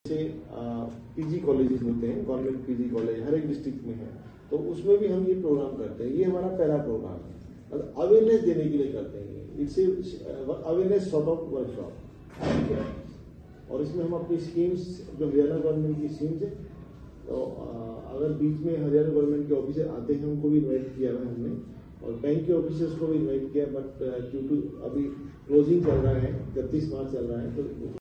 PG colleges होते हैं, government PG college हर एक डिस्ट्रिक्ट में है, तो उसमें भी हम ये प्रोग्राम करते हैं। ये हमारा पहला प्रोग्राम है, अवेयरनेस देने के लिए करते हैं। It's awareness sort of workshop. और इसमें हम अपनी स्कीम्स, जो हरियाणा गवर्नमेंट की स्कीम्स है, तो अगर बीच में हरियाणा गवर्नमेंट के ऑफिसर आते हैं, उनको भी इन्वाइट किया है हमने, और बैंक के ऑफिसर्स को भी इन्वाइट किया, बट ड्यू टू अभी क्लोजिंग चल रहा है, 31 मार्च चल रहा है, तो